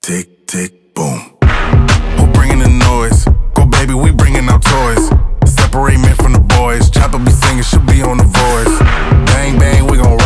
Tick, tick, boom. Who bringing the noise? Go baby, we bringing our toys. Separate men from the boys. Chopper be singing, she'll be on the voice. Bang, bang, we gon'